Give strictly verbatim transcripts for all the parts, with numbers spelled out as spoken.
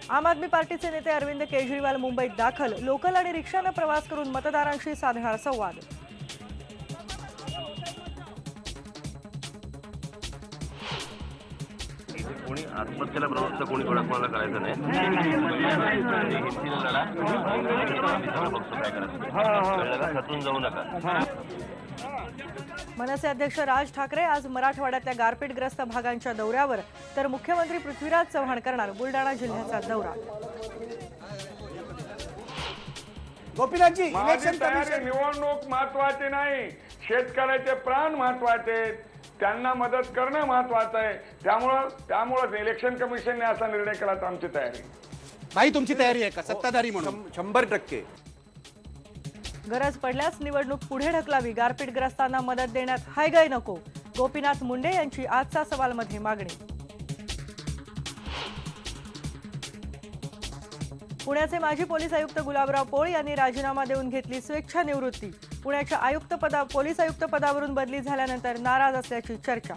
आम आदमी पार्टीचे नेते अरविंद केजरीवाल मुंबईत दाखल, लोकल आणि रिक्षाने प्रवास करून मतदारांशी साधणार संवाद। कोणी आत्महत्येला प्रवृत्त कोणी कोणाला करायचं नाही। हिंदीला लढा पक्ष काय करायचं खचून जाऊ नका। मनसे अध्यक्ष राज ठाकरे आज मराठवाड्यातल्या गारपीटग्रस्त भागांच्या दौऱ्यावर, तर मुख्यमंत्री पृथ्वीराज चव्हाण करणार बुलडाणा जिल्ह्याचा दौरा। गोपीनाथजी, इलेक्शन कमिशन निवडणूक महत्वाची नाही, शेतकऱ्याचे प्राण महत्वाचे, त्यांना मदत करणं महत्वाचं आहे। त्यामुळे त्यामुळे इलेक्शन कमिशनने असा निर्णय केला तर आमची तयारी। भाई तुमची तयारी आहे का सत्ताधारी म्हणून? शंभर टक्के गरज पडल्यास निवडणूक पुढे ढकलावी, गारपीटग्रस्तांना मदत देण्यात हायगय नको, गोपीनाथ मुंडे यांची आजचा सवालमध्ये मागणी। पुण्याचे माजी पोलीस आयुक्त गुलाबराव पोळ यांनी राजीनामा देऊन घेतली स्वेच्छा निवृत्ती। पुण्याच्या आयुक्त पदा पोलीस आयुक्त पदावरून बदली झाल्यानंतर नाराज असल्याची चर्चा।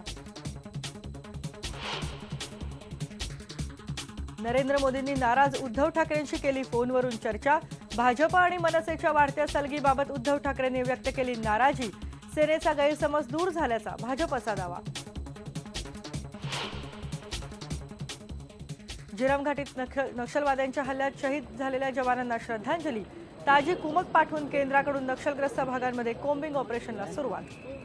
नरेंद्र मोदींनी नाराज उद्धव ठाकरेंशी केली फोनवरून चर्चा। भाजप आणि मनसेच्या वाढत्या सलगीबाबत उद्धव ठाकरेंनी व्यक्त केली नाराजी, सेनेचा गैरसमज दूर झाल्याचा भाजपचा दावा। जिरम घाटीत नक्षलवाद्यांच्या हल्ल्यात शहीद झालेल्या जवानांना श्रद्धांजली, ताजी कुमक पाठवून केंद्राकडून नक्षलग्रस्त भागांमध्ये कोम्बिंग ऑपरेशनला सुरुवात।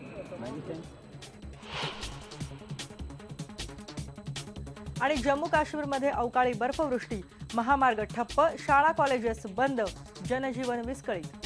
आणि जम्मू काश्मीरमध्ये अवकाळी बर्फवृष्टी, महामार्ग ठप्प, शाळा कॉलेजेस बंद, जनजीवन विस्कळीत।